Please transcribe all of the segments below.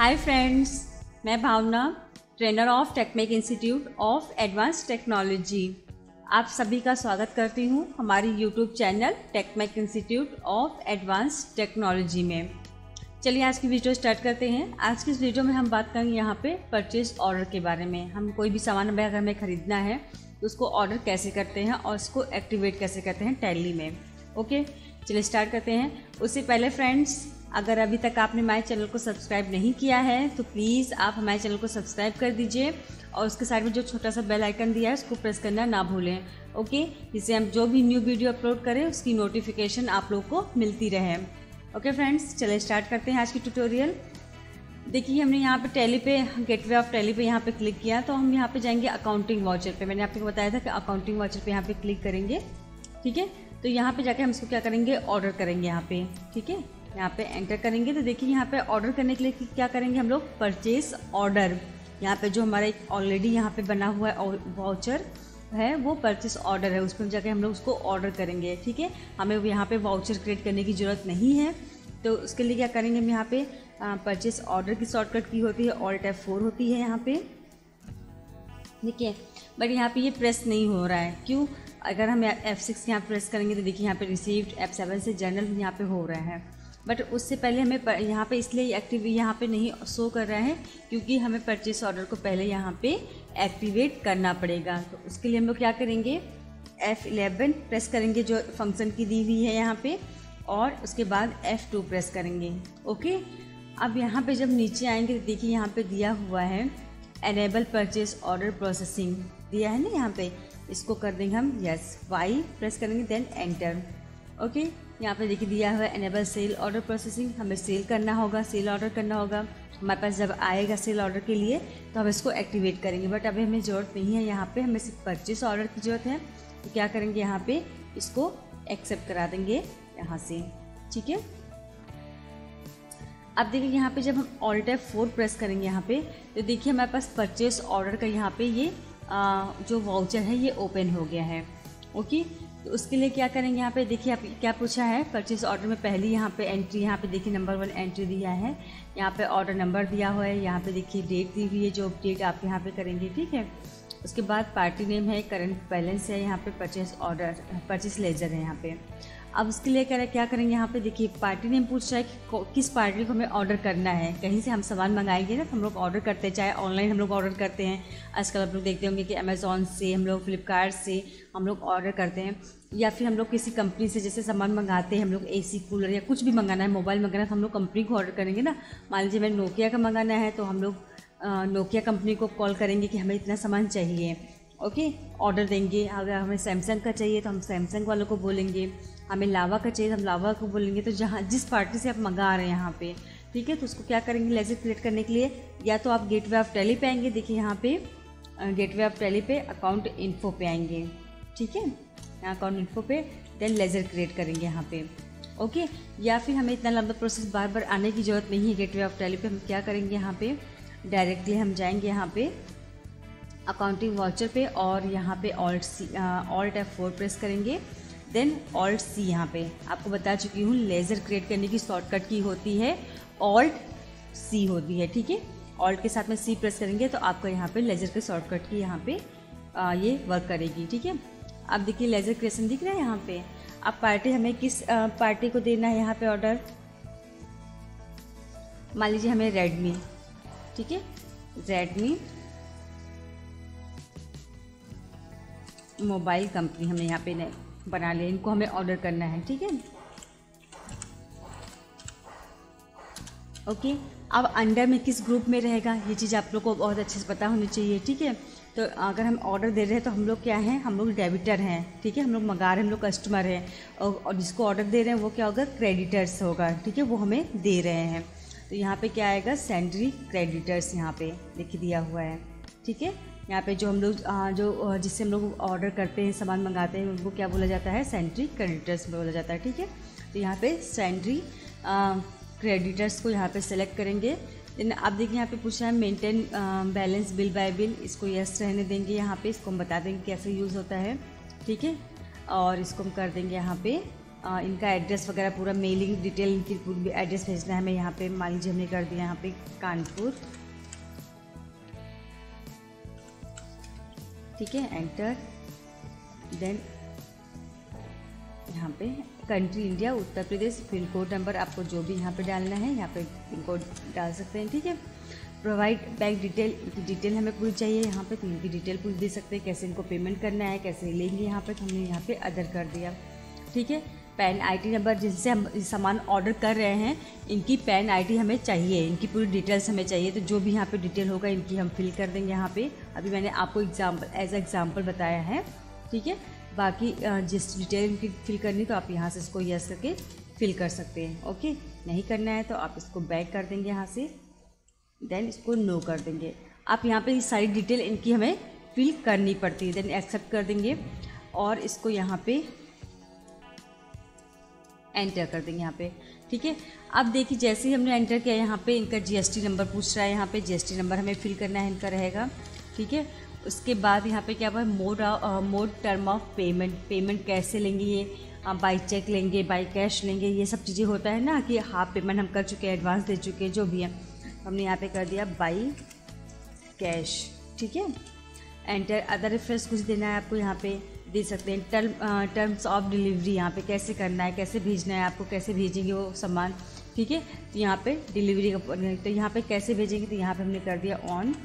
हाय friends, मैं Bhavana, trainer of Techmake institute of advance technology. आप सभी का स्वागत करती हूँ हमारी YouTube channel Techmake institute of advance technology में। चलिए आज की वीडियो स्टार्ट करते हैं। आज की इस वीडियो में हम बात करेंगे यहाँ पे परचेज ऑर्डर के बारे में। हम कोई भी सामान अगर हमें ख़रीदना है तो उसको ऑर्डर कैसे करते हैं और उसको एक्टिवेट कैसे करते हैं टैली में। ओके, चलिए स्टार्ट करते हैं। उससे पहले फ्रेंड्स, अगर अभी तक आपने हमारे चैनल को सब्सक्राइब नहीं किया है तो प्लीज़ आप हमारे चैनल को सब्सक्राइब कर दीजिए और उसके साइड में जो छोटा सा बेल आइकन दिया है उसको प्रेस करना ना भूलें। ओके, जिससे हम जो भी न्यू वीडियो अपलोड करें उसकी नोटिफिकेशन आप लोग को मिलती रहे। ओके फ्रेंड्स, चलिए स्टार्ट करते हैं आज की ट्यूटोरियल। देखिए, हमने यहाँ पे टैली पे गेटवे ऑफ टैली पे यहाँ पे क्लिक किया तो हम यहाँ पे जाएंगे अकाउंटिंग वाउचर पे। मैंने आपको बताया था कि अकाउंटिंग वाउचर पे यहाँ पे क्लिक करेंगे। ठीक है, तो यहाँ पे जाके हम इसको क्या करेंगे, ऑर्डर करेंगे यहाँ पे। ठीक है, यहाँ पे एंटर करेंगे तो देखिए यहाँ पे ऑर्डर करने के लिए क्या करेंगे हम लोग, परचेज ऑर्डर। यहाँ पे जो हमारा एक ऑलरेडी यहाँ पे बना हुआ है वाउचर है वो परचेस ऑर्डर है, उस पर जाके हम लोग उसको ऑर्डर करेंगे। ठीक है, हमें यहाँ पे वाउचर क्रिएट करने की ज़रूरत नहीं है, तो उसके लिए क्या करेंगे हम यहाँ पे परचेस ऑर्डर की शॉर्टकट की होती है Alt F4 होती है यहाँ पे। ठीक है, बट यहाँ पे ये प्रेस नहीं हो रहा है, क्यों? अगर हम F6 यहाँ प्रेस करेंगे तो देखिए यहाँ पे रिसीव्ड F7 से जर्नल यहाँ पे हो रहा है, बट उससे पहले हमें यहाँ पे इसलिए एक्टिव यहाँ पे नहीं शो कर रहा है क्योंकि हमें परचेस ऑर्डर को पहले यहाँ पे एक्टिवेट करना पड़ेगा। तो उसके लिए हम लोग क्या करेंगे, F11 प्रेस करेंगे जो फंक्शन की दी हुई है यहाँ पे, और उसके बाद F2 प्रेस करेंगे। ओके, अब यहाँ पे जब नीचे आएंगे तो देखिए यहाँ पे दिया हुआ है एनेबल परचेस ऑर्डर प्रोसेसिंग दिया है ना, यहाँ पे इसको कर देंगे हम यस, Y प्रेस करेंगे देन एंटर। ओके, यहाँ पे देखिए दिया हुआ है एनेबल सेल ऑर्डर प्रोसेसिंग, हमें सेल करना होगा, सेल ऑर्डर करना होगा। हमारे पास जब आएगा सेल ऑर्डर के लिए तो हम इसको एक्टिवेट करेंगे, बट अभी हमें ज़रूरत नहीं है, यहाँ पे हमें सिर्फ परचेस ऑर्डर की ज़रूरत है। तो क्या करेंगे, यहाँ पे इसको एक्सेप्ट करा देंगे यहाँ से। ठीक है, अब देखिए यहाँ पे जब हम Alt F4 प्रेस करेंगे यहाँ पे तो देखिए हमारे पास परचेस ऑर्डर का यहाँ पे ये जो वाउचर है ये ओपन हो गया है। ओके, तो उसके लिए क्या करेंगे, यहाँ पे देखिए आप क्या पूछा है, परचेस ऑर्डर में पहली यहाँ पे एंट्री, यहाँ पे देखिए नंबर 1 एंट्री दिया है, यहाँ पे ऑर्डर नंबर दिया हुआ है, यहाँ पे देखिए डेट दी हुई है जो डेट आप यहाँ पे करेंगे। ठीक है, उसके बाद पार्टी नेम है, करंट बैलेंस है, यहाँ पे परचेस ऑर्डर परचेस लेजर है यहाँ पे। अब उसके लिए क्या करेंगे, यहाँ पे देखिए पार्टी नेम पूछ रहा है कि किस पार्टी को हमें ऑर्डर करना है। कहीं से हम सामान मंगाएंगे ना तो हम लोग ऑर्डर करते हैं, चाहे ऑनलाइन हम लोग ऑर्डर करते हैं, आजकल आप लोग देखते होंगे कि अमेज़ॉन से हम लोग, फ्लिपकार्ट से हम लोग ऑर्डर करते हैं, या फिर हम लोग किसी कंपनी से जैसे सामान मंगाते हैं, हम लोग AC कूलर या कुछ भी मंगाना है, मोबाइल मंगाना है तो हम लोग कंपनी को ऑर्डर करेंगे ना। मान लीजिए मैं नोकिया का मंगाना है तो हम लोग नोकिया कंपनी को कॉल करेंगे कि हमें इतना सामान चाहिए। ओके, ऑर्डर देंगे। अगर हमें सैमसंग का चाहिए तो हम सैमसंग वालों को बोलेंगे, हमें लावा का चाहिए तो हम लावा को बोलेंगे। तो जहाँ जिस पार्टी से आप मंगा रहे हैं यहाँ पे, ठीक है, तो उसको क्या करेंगे, लेजर क्रिएट करने के लिए या तो आप गेटवे ऑफ टैली पे आएंगे, देखिए यहाँ पे गेटवे ऑफ टैली पे अकाउंट इन्फो पे आएंगे। ठीक है, यहाँ अकाउंट इन्फो पे देन लेजर क्रिएट करेंगे यहाँ पे। ओके, या फिर हमें इतना लंबा प्रोसेस बार बार आने की ज़रूरत नहीं है गेटवे ऑफ टैली पे। हम क्या करेंगे, यहाँ पे डायरेक्टली हम जाएंगे यहाँ पे अकाउंटिंग वाउचर पे और यहाँ पे Alt F4 प्रेस करेंगे देन Alt C। यहाँ पे आपको बता चुकी हूँ लेज़र क्रिएट करने की शॉर्टकट की होती है Alt C होती है। ठीक है, Alt के साथ में C प्रेस करेंगे तो आपको यहाँ पे लेज़र के शॉर्टकट की यहाँ पे ये वर्क करेगी। ठीक है, अब देखिए लेज़र क्रिएशन दिख रहा है यहाँ पे। अब पार्टी हमें किस पार्टी को देना है यहाँ पे ऑर्डर, मान लीजिए हमें रेडमी, ठीक है, रेडमी मोबाइल कंपनी हमने यहाँ पे बना लिया, इनको हमें ऑर्डर करना है। ठीक है, ओके, अब अंडर में किस ग्रुप में रहेगा ये चीज़ आप लोग को बहुत अच्छे से पता होनी चाहिए। ठीक है, तो अगर हम ऑर्डर दे रहे हैं तो हम लोग क्या हैं, हम लोग डेबिटर हैं। ठीक है, हम लोग मंगा रहे हैं, हम लोग कस्टमर हैं, और जिसको ऑर्डर दे रहे हैं वो क्या होगा, क्रेडिटर्स होगा। ठीक है, वो हमें दे रहे हैं, तो यहाँ पे क्या आएगा, सेंड्री क्रेडिटर्स यहाँ पे लिख दिया हुआ है। ठीक है, यहाँ पे जो हम लोग जिससे हम लोग ऑर्डर करते हैं, सामान मंगाते हैं, उनको क्या बोला जाता है, सेंट्री क्रेडिटर्स बोला जाता है। ठीक है, तो यहाँ पे सेंट्री क्रेडिटर्स को यहाँ पे सेलेक्ट करेंगे। देन आप देखिए यहाँ पे पूछा है maintain balance bill by bill, इसको यस रहने देंगे। यहाँ पे इसको हम बता देंगे कैसे यूज़ होता है। ठीक है, और इसको हम कर देंगे यहाँ पे इनका एड्रेस वगैरह पूरा मेलिंग डिटेल इनकी पूरी एड्रेस भेजना है हमें यहाँ पे। मान लीजिए हमने कर दिया यहाँ पे कानपुर, ठीक है, एंटर। देन यहाँ पे country India, Uttar Pradesh, pin code number आपको जो भी यहाँ पे डालना है यहाँ पे पिन कोड डाल सकते हैं, ठीक है। प्रोवाइड बैंक डिटेल, इनकी डिटेल हमें पूरी चाहिए यहाँ पे, तो इनकी डिटेल पूरी दे सकते हैं, कैसे इनको पेमेंट करना है, कैसे लेंगे यहाँ पे, तो हमने यहाँ पे अदर कर दिया, ठीक है। पैन आईडी नंबर, जिनसे हम सामान ऑर्डर कर रहे हैं इनकी पैन आईडी हमें चाहिए, इनकी पूरी डिटेल्स हमें चाहिए, तो जो भी यहाँ पे डिटेल होगा इनकी हम फिल कर देंगे यहाँ पे। अभी मैंने आपको एज एग्जाम्पल बताया है, ठीक है। बाकी जिस डिटेल इनकी फिल करनी तो आप यहाँ से इसको यस करके फिल कर सकते हैं, ओके। नहीं करना है तो आप इसको बैक कर देंगे यहाँ से, देन इसको नो कर देंगे। आप यहाँ पे ये सारी डिटेल इनकी हमें फिल करनी पड़ती है, देन एक्सेप्ट कर देंगे और इसको यहाँ पे एंटर कर देंगे यहाँ पे, ठीक है। अब देखिए जैसे ही हमने एंटर किया यहाँ पे इनका जीएसटी नंबर पूछ रहा है, यहाँ पे जीएसटी नंबर हमें फिल करना है, इनका रहेगा, ठीक है। उसके बाद यहाँ पे क्या हुआ, mode term of payment, payment कैसे लेंगे, ये बाई चेक लेंगे, बाई कैश लेंगे, ये सब चीज़ें होता है ना कि हाफ पेमेंट हम कर चुके हैं, एडवांस दे चुके हैं, जो भी है हमने यहाँ पे कर दिया बाई कैश, ठीक है। एंटर। अदर रेफरेंस कुछ देना है आपको यहाँ पे दे सकते हैं। टर्म्स ऑफ डिलीवरी यहाँ पे कैसे करना है, कैसे भेजना है आपको, कैसे भेजेंगे वो सामान, ठीक है। तो यहाँ पे डिलीवरी का, तो यहाँ पे कैसे भेजेंगे, तो यहाँ पे हमने कर दिया ऑन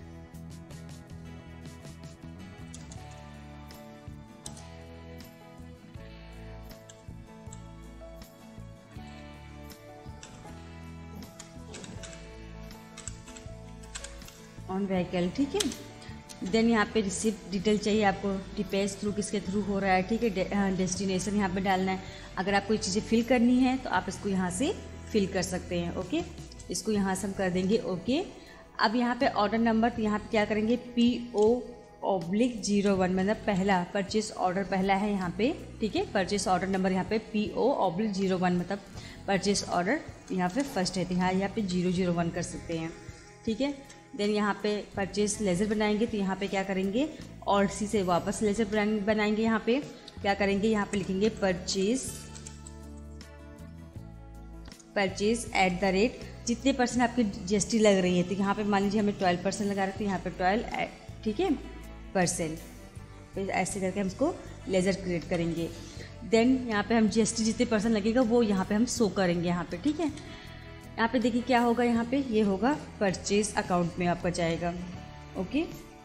व्हीकल, ठीक है। देन यहाँ पे रिसिप्ट डिटेल चाहिए आपको, डिपेज थ्रू किसके थ्रू हो रहा है, ठीक है। डेस्टिनेशन यहाँ पे डालना है। अगर आपको ये चीज़ें फिल करनी है तो आप इसको यहाँ से फिल कर सकते हैं, ओके। इसको यहाँ से हम कर देंगे ओके। अब यहाँ पे ऑर्डर नंबर, तो यहाँ पे क्या करेंगे PO/01, मतलब पहला परचेस ऑर्डर पहला है यहाँ पे, ठीक है। परचेस ऑर्डर नंबर यहाँ पे PO/01, मतलब परचेस ऑर्डर यहाँ पे फर्स्ट है, तो यहाँ पे 001 कर सकते हैं, ठीक है। देन यहाँ पे परचेस लेजर बनाएंगे, तो यहाँ पे क्या करेंगे और सी से वापस लेजर बनाएंगे। यहाँ पे क्या करेंगे, यहाँ पे लिखेंगे परचेज @ जितने परसेंट आपकी जीएसटी लग रही है, तो यहाँ पे मान लीजिए हमें 12% लगा रहे थे, यहाँ पे 12, ठीक है, %। तो ऐसे करके हम इसको लेजर क्रिएट करेंगे। देन यहाँ पे हम जीएसटी जितने % लगेगा वो यहाँ पे हम शो करेंगे यहाँ पे, ठीक है। यहाँ पे देखिए क्या होगा, यहाँ पे ये होगा परचेज अकाउंट में आपका जाएगा, ओके।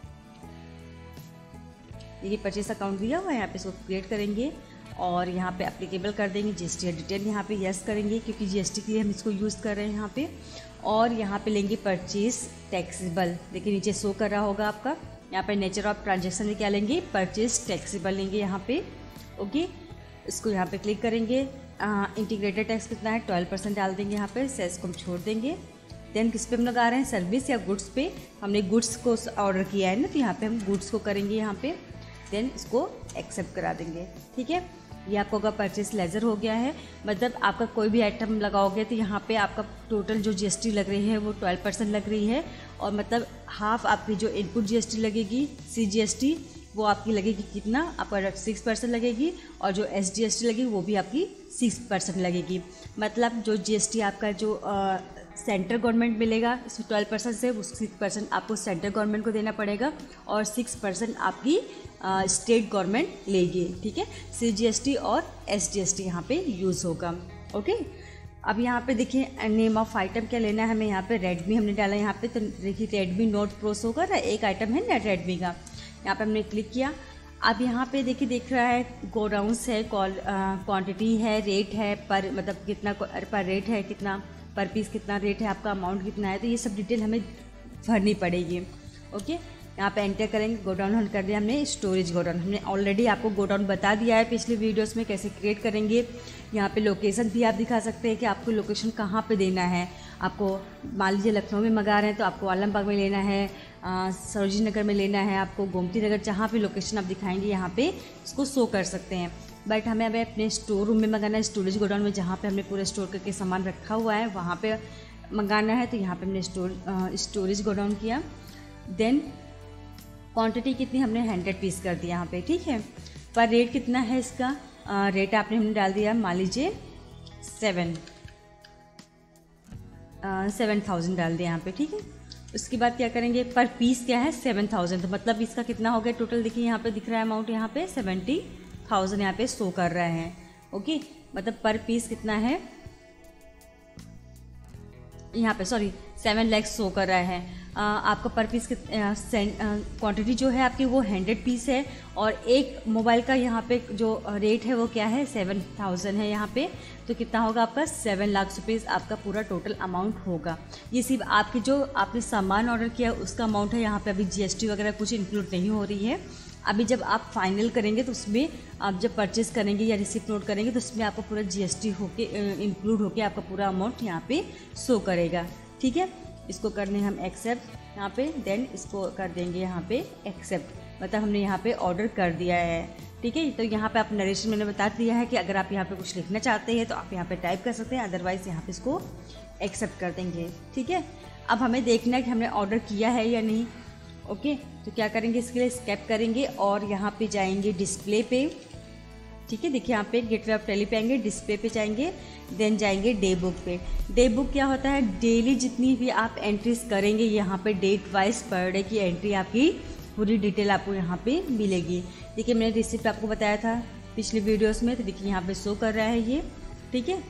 देखिए परचेज अकाउंट दिया हुआ है, यहाँ पे इसको क्रिएट करेंगे और यहाँ पे एप्लीकेबल कर देंगे। जीएसटी डिटेल यहाँ पे यस करेंगे क्योंकि जीएसटी के लिए हम इसको यूज़ कर रहे हैं यहाँ पे। और यहाँ पे लेंगे परचेज टैक्सेबल, देखिए नीचे शो कर रहा होगा आपका। यहाँ पे नेचर ऑफ ट्रांजेक्शन में क्या लेंगे, परचेज टैक्सेबल लेंगे यहाँ पे, ओके। इसको यहाँ पे क्लिक करेंगे। इंटीग्रेटेड टैक्स कितना है, 12% डाल देंगे यहाँ पे, सेस को हम छोड़ देंगे। देन किस पे हम लगा रहे हैं, सर्विस या गुड्स पे। हमने गुड्स को ऑर्डर किया है ना, तो यहाँ पे हम गुड्स को करेंगे यहाँ पे। देन इसको एक्सेप्ट करा देंगे, ठीक है। ये आपका होगा परचेस लेजर हो गया है। मतलब आपका कोई भी आइटम लगाओगे तो यहाँ पे आपका टोटल जो जीएसटी लग रही है वो 12% लग रही है, और मतलब हाफ आपकी जो इनपुट जीएसटी लगेगी CGST वो आपकी लगेगी कितना, आपका 6% लगेगी, और जो SGST लगेगी वो भी आपकी 6% लगेगी। मतलब जो जीएसटी आपका जो सेंट्रल गवर्नमेंट मिलेगा इसमें 12% से 6% आपको सेंट्रल गवर्नमेंट को देना पड़ेगा, और 6% आपकी स्टेट गवर्नमेंट लेगी, ठीक है। CGST और SGST यहाँ पे यूज़ होगा, ओके। अब यहाँ पे देखिए नेम ऑफ आइटम क्या लेना है हमें, यहाँ पे रेडमी हमने डाला यहाँ पे, तो देखिए रेडमी नोट प्रो होगा ना, एक आइटम है ना रेडमी का, यहाँ पे हमने क्लिक किया। अब यहाँ पे देखिए दिख रहा है गोडाउंस है, क्वांटिटी है, रेट है, पर मतलब कितना पर रेट है, कितना पर पीस कितना रेट है, आपका अमाउंट कितना है, तो ये सब डिटेल हमें भरनी पड़ेगी, ओके। यहाँ पे एंटर करेंगे। गोडाउन हल कर दिया हमने, स्टोरेज गोडाउन हमने ऑलरेडी आपको गोडाउन बता दिया है पिछले वीडियोस में कैसे क्रिएट करेंगे। यहाँ पे लोकेशन भी आप दिखा सकते हैं कि आपको लोकेशन कहाँ पे देना है। आपको मान लीजिए लखनऊ में मंगा रहे हैं तो आपको आलमबाग में लेना है, सरोजिनी नगर में लेना है, आपको गोमती नगर, जहाँ पे लोकेशन आप दिखाएंगे यहाँ पे इसको शो कर सकते हैं। बट हमें अभी अपने स्टोर रूम में मंगाना है, स्टोरेज गोडाउन में जहाँ पे हमने पूरा स्टोर करके सामान रखा हुआ है वहाँ पे मंगाना है, तो यहाँ पे हमने स्टोरेज गोडाउन किया। देन क्वांटिटी कितनी, हमने 100 पीस कर दिया यहाँ पे, ठीक है। पर रेट कितना है इसका, रेट आपने हमने डाल दिया, मान लीजिए 7,000 डाल दिया यहाँ पे, ठीक है। उसके बाद क्या करेंगे, पर पीस क्या है 7,000, तो मतलब इसका कितना हो गया टोटल, देखिए यहाँ पे दिख रहा है अमाउंट, यहाँ पे 70,000 यहाँ पे शो कर रहा है। ओके, मतलब पर पीस कितना है यहाँ पे, सॉरी 7 लाख शो कर रहा है। आपका पर पीस क्वांटिटी जो है आपकी वो 100 पीस है, और एक मोबाइल का यहाँ पे जो रेट है वो क्या है 7,000 है यहाँ पे, तो कितना होगा आपका 7 लाख रुपीज़ आपका पूरा टोटल अमाउंट होगा। ये सिर्फ आपके जो आपने सामान ऑर्डर किया उसका अमाउंट है, यहाँ पे अभी GST वगैरह कुछ इंक्लूड नहीं हो रही है। अभी जब आप फाइनल करेंगे तो उसमें आप जब परचेस करेंगे या रिसिप्ट नोट करेंगे तो उसमें आपका पूरा GST होके इंक्लूड होके आपका पूरा अमाउंट यहाँ पे शो करेगा, ठीक है। इसको करने हम एक्सेप्ट यहाँ पे, देन इसको कर देंगे यहाँ पे एक्सेप्ट, मतलब हमने यहाँ पे ऑर्डर कर दिया है, ठीक है। तो यहाँ पे आप नरेशन मैंने बता दिया है कि अगर आप यहाँ पे कुछ लिखना चाहते हैं तो आप यहाँ पे टाइप कर सकते हैं, अदरवाइज़ यहाँ पे इसको एक्सेप्ट कर देंगे, ठीक है। अब हमें देखना है कि हमने ऑर्डर किया है या नहीं। ओके, तो क्या करेंगे, इसके लिए स्केप करेंगे और यहाँ पे जाएंगे डिस्प्ले पे, ठीक है। देखिए यहाँ पे गेटवे ऑफ टैली पे आएंगे, डिस्प्ले पे जाएंगे, देन जाएंगे डे बुक पे। डे बुक क्या होता है, डेली जितनी भी आप एंट्रीज करेंगे यहाँ पे डेट वाइज पर डे की एंट्री आपकी पूरी डिटेल आपको यहाँ पे मिलेगी। देखिए मैंने रिसिप्ट आपको बताया था पिछले वीडियोस में, तो देखिए यहाँ पे शो कर रहा है ये, ठीक है।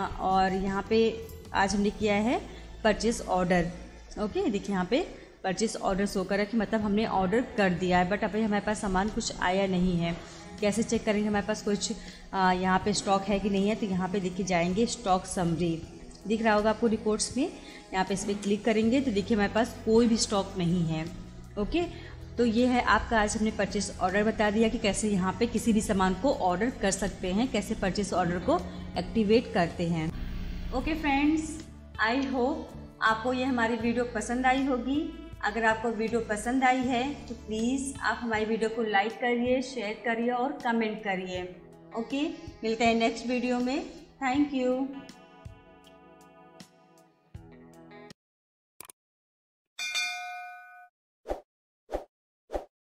और यहाँ पे आज हमने किया है परचेस ऑर्डर। ओके, देखिए यहाँ पे परचेस ऑर्डर शो कर रहा है कि मतलब हमने ऑर्डर कर दिया है, बट अभी हमारे पास सामान कुछ आया नहीं है। कैसे चेक करेंगे हमारे पास कुछ यहाँ पे स्टॉक है कि नहीं है, तो यहाँ पे देखिए जाएंगे स्टॉक समरी, दिख रहा होगा आपको रिपोर्ट्स में, यहाँ पे इस पर क्लिक करेंगे तो देखिए हमारे पास कोई भी स्टॉक नहीं है। ओके, तो ये है आपका आज हमने परचेस ऑर्डर बता दिया कि कैसे यहाँ पे किसी भी सामान को ऑर्डर कर सकते हैं, कैसे परचेस ऑर्डर को एक्टिवेट करते हैं। ओके फ्रेंड्स, आई होप आपको ये हमारी वीडियो पसंद आई होगी। अगर आपको वीडियो पसंद आई है तो प्लीज़ आप हमारी वीडियो को लाइक करिए, शेयर करिए और कमेंट करिए। ओके, मिलते हैं नेक्स्ट वीडियो में। Thank you.